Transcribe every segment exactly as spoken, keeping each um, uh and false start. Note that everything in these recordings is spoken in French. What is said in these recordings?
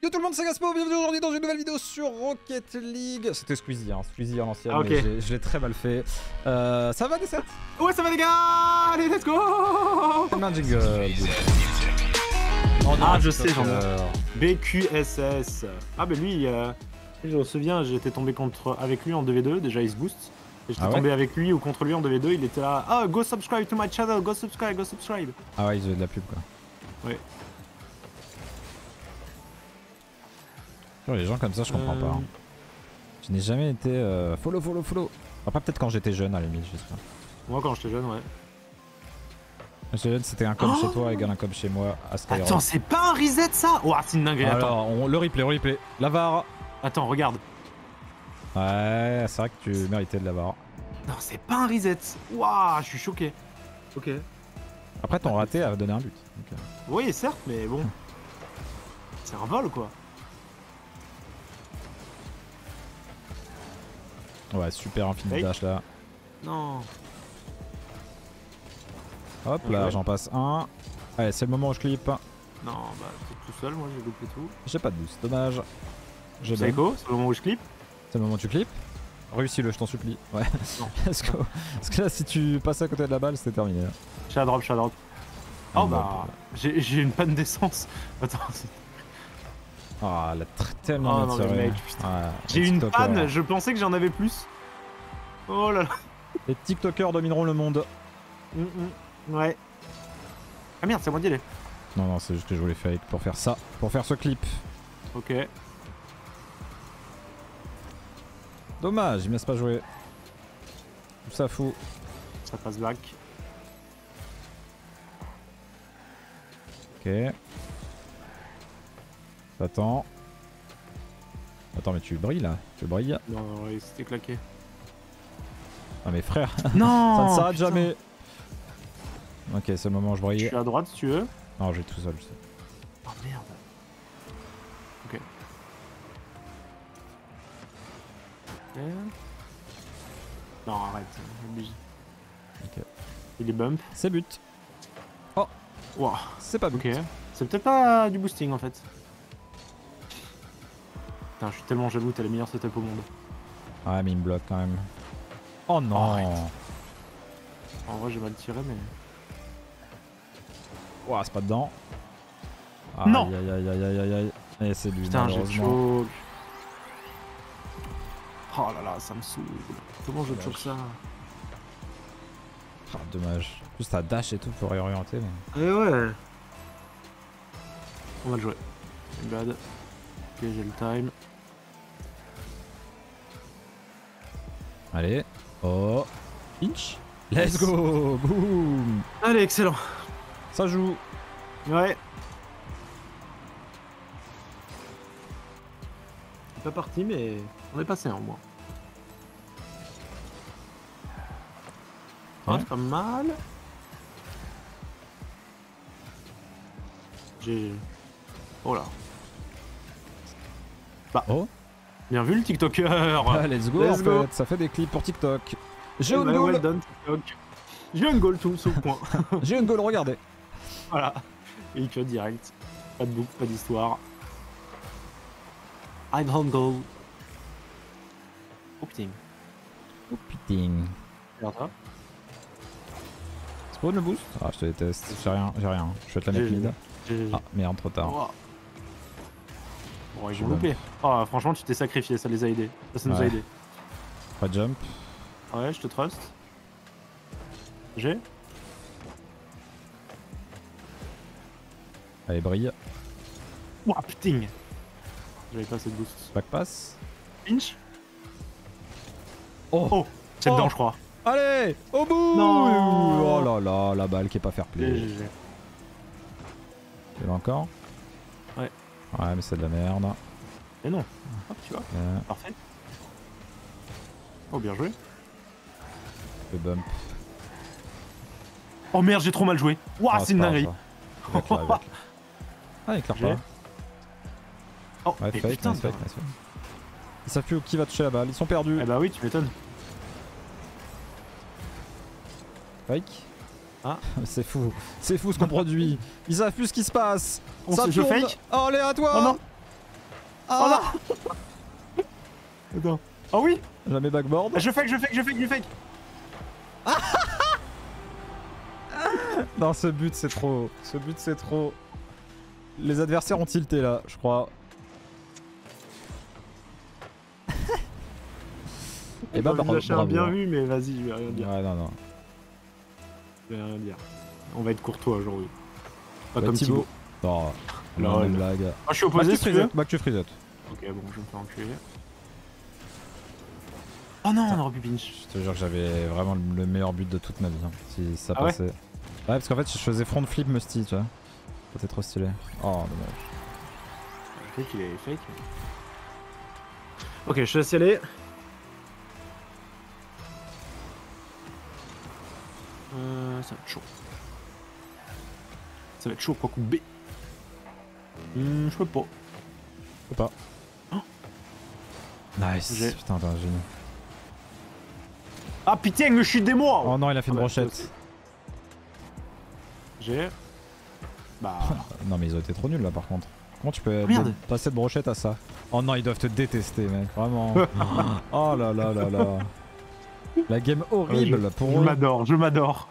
Yo tout le monde, c'est Gaspo, bienvenue aujourd'hui dans une nouvelle vidéo sur Rocket League. C'était Squeezie, hein, Squeezie à l'ancienne, ah, okay. mais je l'ai très mal fait. Euh, ça va, D sept? Ouais, ça va les gars. Allez, let's go. C'est un jingle. Oh, ah, je sais, j'en ai. B Q S S. Ah, bah lui, euh, je me souviens, j'étais tombé contre, avec lui en deux v deux, déjà il se boost. Et j'étais ah ouais tombé avec lui ou contre lui en deux v deux, il était là. Ah, go subscribe to my channel, go subscribe, go subscribe. Ah ouais, ils ont de la pub quoi. Ouais. Les gens comme ça, je comprends euh... pas. Hein. Je n'ai jamais été euh, follow, follow, follow. Enfin, pas peut-être quand j'étais jeune à la limite, j'espère. Moi, quand j'étais jeune, ouais. Quand j'étais jeune, c'était un com oh chez toi égal un com chez moi à Skyrock. Attends, c'est pas un reset ça? Oh, c'est une dinguerie. Alors, on, le replay, le replay. La V A R. Attends, regarde. Ouais, c'est vrai que tu méritais de l'avoir. Non, c'est pas un reset. Waouh, je suis choqué. Ok. Après, ton raté a donné un but. Donc, euh... Oui, certes, mais bon. C'est un vol quoi. Ouais, super infini hey. Dash là. Non. Hop là, j'en passe un. Allez, c'est le moment où je clip. Non, bah t'es tout seul, moi j'ai loupé tout. J'ai pas de boost, dommage. C'est go, c'est le moment où je clip. C'est le moment où tu clips. Réussis-le, je t'en supplie. Ouais. Let's go. Parce que là, si tu passes à côté de la balle, c'était terminé. Shadow drop, shadow drop. Oh bah, j'ai une panne d'essence. Attends. Ah, elle a tellement oh, bien tiré. Ouais, j'ai une panne, je pensais que j'en avais plus. Oh là là. Les TikTokers domineront le monde. Mm -mm. Ouais. Ah merde, c'est moi d'y aller. Non, non, c'est juste que je voulais fake pour faire ça, pour faire ce clip. Ok. Dommage, il me laisse pas jouer. Tout ça fout. Ça passe back. Ok. Attends. Attends, mais tu brilles là? Tu brilles? Non, non, il s'était claqué. Ah, mais frère! Non! Ça ne s'arrête jamais! Ok, c'est le moment où je brille. Je suis à droite si tu veux. Non, j'ai tout seul, je sais. Oh merde. Ok. Et... Non, arrête, obligé. Ok. Il est bump. C'est but. Oh! Wow. C'est pas but. Ok. C'est peut-être pas du boosting en fait. Putain, je suis tellement jaloux, t'as les meilleurs setups au monde. Ouais, mais il me bloque quand même. Oh non! Oh, en vrai, j'ai mal tiré, mais. Ouah, c'est pas dedans. Aïe, non! Aïe aïe aïe aïe aïe aïe. Et c'est lui, putain, j'ai malheureusement. choke. Oh là là, ça me saoule. Comment je choke ça? Ah, dommage. En plus, t'as dash et tout pour réorienter. Mais... Eh ouais! On va le jouer. Bad. Ok, j'ai le time. Allez. Oh. Inch. Let's go. Boom. Allez, excellent. Ça joue. Ouais. C'est pas parti, mais on est passé en moins. Ouais. C'est pas mal. J'ai... Oh là. Bah. Oh. Bien vu le TikToker. Ah, let's go let's en go. fait. Ça fait des clips pour TikTok. J'ai une une goal. Well done, TikTok. J'ai une goal tout sous le point. J'ai une goal, regardez. Voilà. Et que direct. Pas de boucle, pas d'histoire. I'm home goal. Oh putain. Oh putain. Regarde ça. Spawn le boost? Ah, je te déteste. J'ai rien, j'ai rien. Je vais te la mettre mid. Ah, merde, trop tard. Oh. Bon, ouais, j'ai loupé. Oh, franchement, tu t'es sacrifié, ça les a aidés. Ça, ça nous ouais. a aidés. Pas de jump. Ouais, je te trust. J'ai. Allez, brille. Ouah, putain. J'avais pas assez de boost. Back pass. Pinch. Oh, oh c'est oh. dedans, je crois. Allez, au bout. Non. Oh là là, la balle qui est pas fair play. G G. Tu l'as encore? Ouais. Ouais, mais c'est de la merde. Mais non. Hop, tu vois. Yeah. Parfait. Oh, bien joué. Le bump. Oh merde, j'ai trop mal joué. Ouah, ah, c'est une dinguerie. Ah, il éclaire pas. Oh, ouais, fake, putain, nice fake, nice fake. Ils savent plus qui va toucher la balle, ils sont perdus. Eh bah oui, tu m'étonnes. Fake. Ah. C'est fou, c'est fou ce qu'on produit. Ils savent plus ce qui se passe. On ça se tourne. fake. Oh, allez à toi. Oh non. Ah oh non. Attends. Oh oui. Jamais backboard. Je fake, je fake, je fake, je fake. Non, ce but c'est trop. Ce but c'est trop. Les adversaires ont tilté là, je crois. Et bah, bravo, bravo. bien vu, mais vas-y, je vais rien dire. Ouais, non, non. Je vais rien dire. On va être courtois aujourd'hui. Pas bah, comme Thibaut. Non, non, une blague. Ah, je suis opposé, si tu veux. Back to freeze. Ok, bon, je vais me faire enculer. Oh non, on aurait pu pinch. Je te jure que j'avais vraiment le meilleur but de toute ma vie, hein, si ça ah passait. Ouais, ouais, parce qu'en fait, je faisais front flip musty, tu vois. C'était trop stylé. Oh, dommage. Je sais qu'il est fake. Ok, je te laisse y aller. Euh, ça va être chaud. Ça va être chaud, quoi coup B. Hmm, je peux pas. Je peux pas. Oh. Nice. Putain, t'es un génie. Ah putain, je suis des mois. Oh non, il a fait une ah, brochette. J'ai. Bah. Non, mais ils ont été trop nuls là par contre. Comment tu peux Merde. passer de brochette à ça? Oh non, ils doivent te détester, mec. Vraiment. Oh là là là là. La game horrible je, pour je eux. Je m'adore, je m'adore.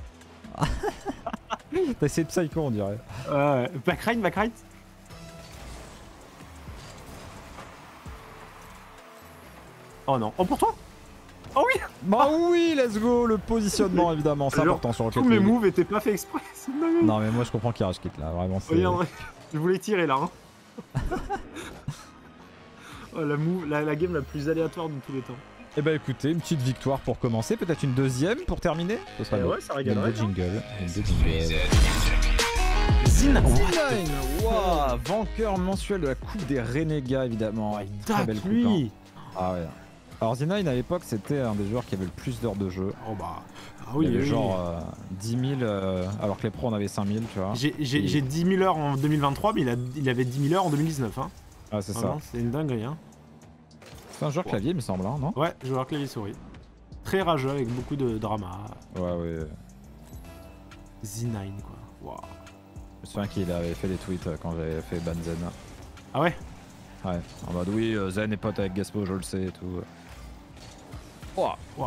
T'as essayé psycho, on dirait. Euh, backride, backride. Oh non. Oh, pour toi? Oh oui. Bah oui, let's go. Le positionnement, évidemment, c'est important sur Rocket League. Tous mes League. moves étaient pas faits exprès. Non, mais moi je comprends qu'il rage quitte là. Vraiment, c'est. Regarde, je voulais tirer là. Hein. Oh, la, move, la, la game la plus aléatoire de tous les temps. Eh bah écoutez, une petite victoire pour commencer, peut-être une deuxième pour terminer. Ce sera eh le ouais, ça régalerait. Une jingle. Une jingle. Z nine. Wow, vainqueur mensuel de la Coupe des Renégats, évidemment. Avec une très belle coupe. Hein. Ah ouais. Alors Z nine à l'époque, c'était un des joueurs qui avait le plus d'heures de jeu. Oh bah. Ah oui, il y avait oui, genre oui. Euh, dix mille, euh, alors que les pros en avaient cinq mille, tu vois. J'ai Et... dix mille heures en deux mille vingt-trois, mais il, a, il avait dix mille heures en deux mille dix-neuf. Hein. Ah, c'est ça. C'est une dinguerie. Hein. C'est un joueur clavier, il me semble, hein, non? Ouais, joueur clavier souris. Très rageux avec beaucoup de drama. Ouais, ouais. Z nine, quoi. Wow. Je me souviens qu'il avait fait des tweets quand j'avais fait ban Zen. Ah ouais? Ouais, en mode oui, Zen est pote avec Gaspo, je le sais et tout. Wow. Wow.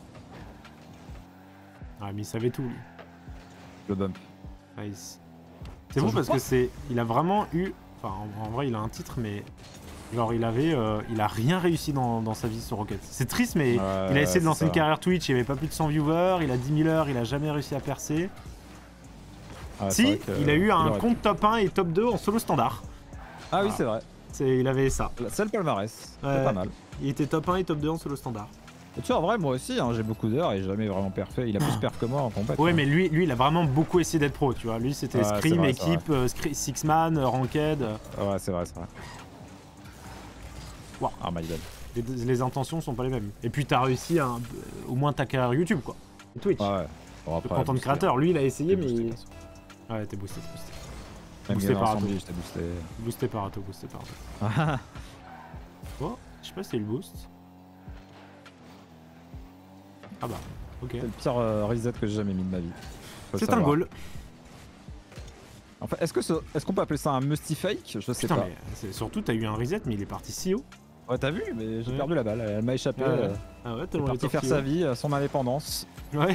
Ah, mais il savait tout, lui. Le bump. Nice. C'est bon parce que c'est. Il a vraiment eu. Enfin, en, en vrai, il a un titre, mais. Genre, il avait. Euh, il a rien réussi dans, dans sa vie sur Rocket. C'est triste, mais ouais, il a essayé de lancer une carrière Twitch, il avait pas plus de cent viewers, il a dix mille heures, il a jamais réussi à percer. Ah, si, il a eu un compte pu. top un et top deux en solo standard. Ah voilà. Oui, c'est vrai. Il avait ça. C'est le palmarès. Ouais, c'est pas mal. Il était top un et top deux en solo standard. Et tu vois, en vrai, moi aussi, hein, j'ai beaucoup d'heures et j'ai jamais vraiment perfait. Il a plus perf que moi en combat. Ouais, mais lui, lui, il a vraiment beaucoup essayé d'être pro, tu vois. Lui, c'était ouais, Scream, vrai, équipe, euh, six man, Ranked. Ouais, c'est vrai, c'est vrai. Wow. Ah, my god. Les, les intentions sont pas les mêmes. Et puis, t'as réussi à, euh, au moins ta carrière YouTube, quoi. Et Twitch. Ah ouais. Bon, après, le content créateur, lui, il a essayé, mais. Boosté, ouais, t'es boosté, t'es boosté. Même boosté par Ato. J'étais boosté. Boosté par Ato, boosté par Ato. Oh, je sais pas si c'est le boost. Ah bah, ok. C'est le pire euh, reset que j'ai jamais mis de ma vie. C'est un goal. Enfin, est-ce que ce, est-ce qu'on peut appeler ça un musty fake? Je sais Putain, pas. Mais surtout, t'as eu un reset, mais il est parti si haut. Ouais, t'as vu, mais j'ai ouais. perdu la balle. Elle m'a échappé. Ouais, ouais. Euh, ah ouais, il est parti faire sa vie, son indépendance. Ouais.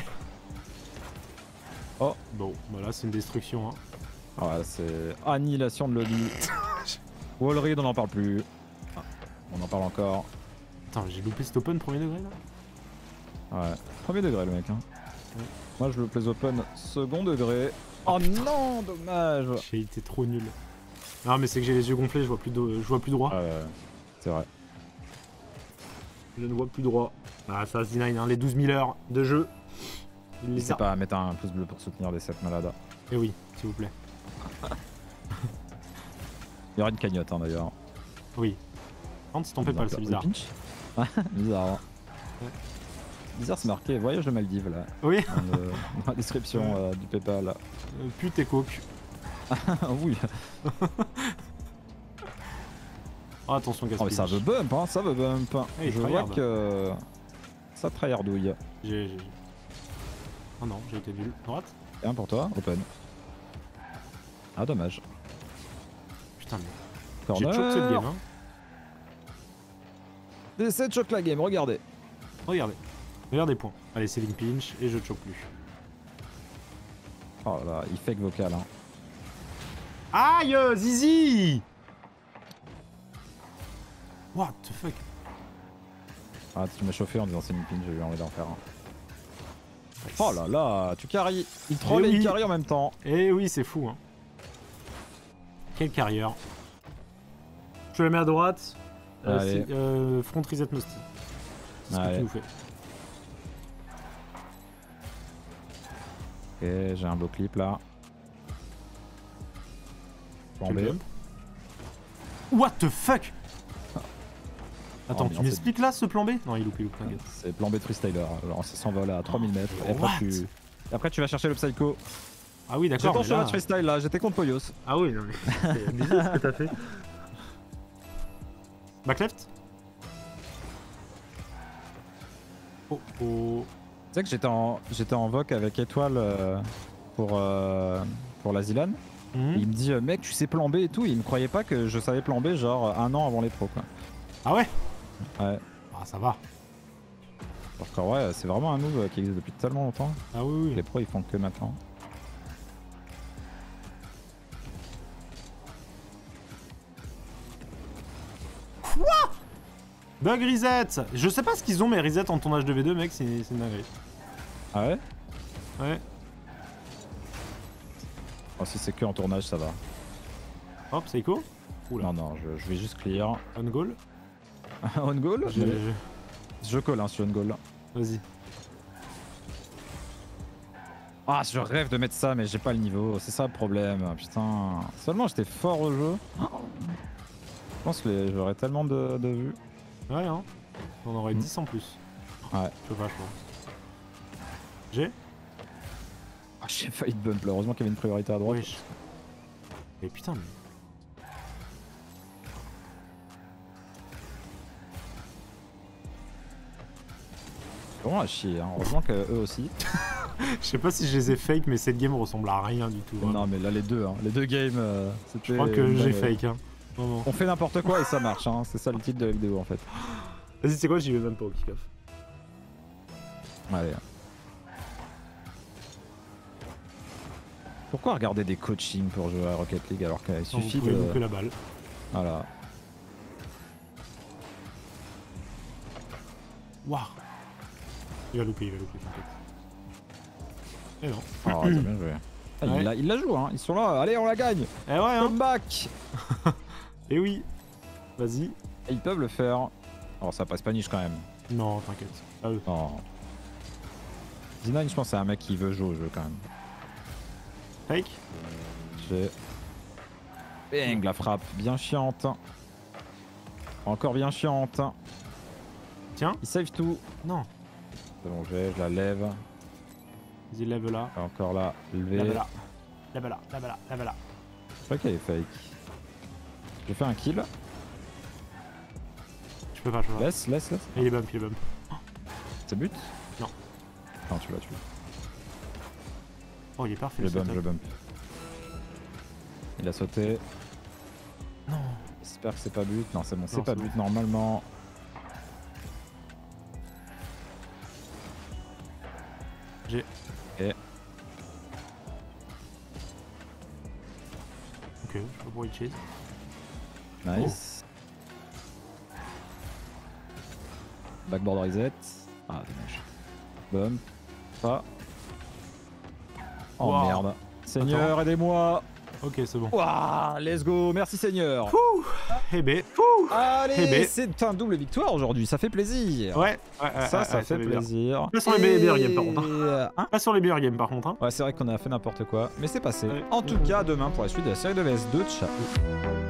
Oh. Bon, voilà, c'est une destruction. Hein. Ouais, c'est annihilation de lobby. Wall read, on n'en parle plus. Ah, on en parle encore. Attends, j'ai loupé cet open premier degré là. Ouais, premier degré le mec. Hein. Ouais. Moi je loupe les open second degré. Oh non, dommage. J'ai été trop nul. Non mais c'est que j'ai les yeux gonflés, je vois plus, de... je vois plus droit. Ah ouais, c'est vrai. Je ne vois plus droit. Ah ça Z nine, hein, les douze mille heures de jeu. N'hésitez pas à mettre un pouce bleu pour soutenir les sept malades. Et oui, s'il vous plaît. Il y aura une cagnotte hein, d'ailleurs. Oui. Quand si t'en fais pas, c'est bizarre. Bizarre. Hein. Ouais. Bizarre, c'est marqué voyage de Maldives là. Oui. Dans, le, dans la description euh, du PayPal. Euh, pute et coke. Oui. Oh, attention, gaspillage. Oh, mais ça veut bump, hein, ça veut bump. Hey, je vois que ça tryhardouille. J'ai. Oh non, j'ai été nul. Droite. Et un pour toi, open. Ah, dommage. Putain, mais. J'ai choqué cette game, hein. J'essaie de choc la game, regardez. Regardez. Regardez points. Allez, saving pinch et je choque plus. Oh là, il fake vocal. Hein. Aïe, Zizi. What the fuck. Ah, tu m'as chauffé en disant saving pinch, j'ai eu envie d'en faire un. Oh là là, tu carry. Il troll et, et oui. il carry en même temps. Eh oui, c'est fou. Hein. Quelle carrière. Je la mets à droite. Euh, euh, front reset Musty. C'est ce que tu nous fais. Ok, j'ai un beau clip là. Plan B. What the fuck. Attends, oh, tu m'expliques là ce plan B? Non, il loupe, il loupe, t'inquiète. C'est plan B Freestyler. Alors ça s'envole à trois mille mètres. Et après, tu... et après tu vas chercher le Psycho. Ah oui, d'accord. J'étais en chemin de freestyle là, j'étais contre Poyos. Ah oui, non mais c'est bizarre ce que t'as fait. Back left. Oh oh. Tu sais que j'étais en j'étais en voc avec Étoile euh, pour euh, pour la Zilan. Mm-hmm. Il me dit mec tu sais plan B et tout, il me croyait pas que je savais plan B genre un an avant les pros quoi. Ah ouais. Ouais. Ah ça va. Alors que ouais, c'est vraiment un move qui existe depuis tellement longtemps. Ah oui oui. Les pros ils font que maintenant. Quoi? Bug reset. Je sais pas ce qu'ils ont mais reset en tournage de V deux mec c'est une dinguerie. Ah ouais? Ouais. Oh, si c'est que en tournage ça va. Hop, Psycho. Oula. Non non, je, je vais juste clear. On goal. On goal je, je... je... je colle hein, sur on goal là. Vas-y. Ah je rêve de mettre ça mais j'ai pas le niveau, c'est ça le problème, putain. Seulement j'étais fort au jeu. Je pense que j'aurais tellement de, de vues. Ouais hein. On aurait mmh. dix en plus. Ouais. Je sais pas je pense. J'ai Ah j'ai failli de bump là, heureusement qu'il y avait une priorité à droite. Oui. Mais putain mais... Vraiment à chier, hein. Heureusement qu'eux aussi. Je sais pas si je les ai fake, mais cette game ressemble à rien du tout. Non, mais là, les deux, hein. Les deux games, euh, c'était. Je crois que j'ai fake. Hein. Non, non. On fait n'importe quoi et ça marche, hein. C'est ça le titre de la vidéo en fait. Vas-y, c'est quoi? J'y vais même pas au kick-off. Allez. Pourquoi regarder des coachings pour jouer à Rocket League alors qu'il suffit vous de. Vous la balle. Voilà. Waouh. Il va louper, il va louper, t'inquiète. Et non. Oh, t'as bien joué. Ah, ouais. il, la, il la joue, hein. Ils sont là. Allez, on la gagne. Eh ouais, hein. Comeback. Et oui. Vas-y. Ils peuvent le faire. Oh, ça passe pas niche quand même. Non, t'inquiète. Ah, eux. Non. Zinine, je pense que c'est un mec qui veut jouer au jeu quand même. Fake. J'ai. Bang, la frappe. Bien chiante. Encore bien chiante. Tiens. Il save tout. Non. C'est bon, j'ai, je la lève. Vas-y, lève là. Et encore là, lever. Lève là. Lève là, lève là, lève là. Je crois qu'elle est fake. J'ai fait un kill. Je peux pas, je peux pas. Laisse, laisse, laisse. Et il est bump, il est bump. C'est but? Non. Non, tu l'as tué. Oh, il est parfait. Je bump, je bump. Il a sauté. Non. J'espère que c'est pas but. Non, c'est bon, c'est non, pas but bon. Normalement. J'ai. Et. Ok, je peux pour chase. Nice. Oh. Backboard reset. Ah, dommage. Bump. Pas. Oh wow. Merde. Seigneur, aidez-moi. Ok, c'est bon. Waouh, let's go. Merci Seigneur. Ouh. Eh ben. Allez, c'est un double victoire aujourd'hui. Ça fait plaisir. Ouais. ouais, ouais ça, ouais, ça ouais, fait plaisir. Pas sur les meilleurs games par contre. Hein pas sur les meilleurs games par contre. Hein ouais, c'est vrai qu'on a fait n'importe quoi, mais c'est passé. Ouais. En tout cas, demain pour la suite de la série de V S deux. Ciao.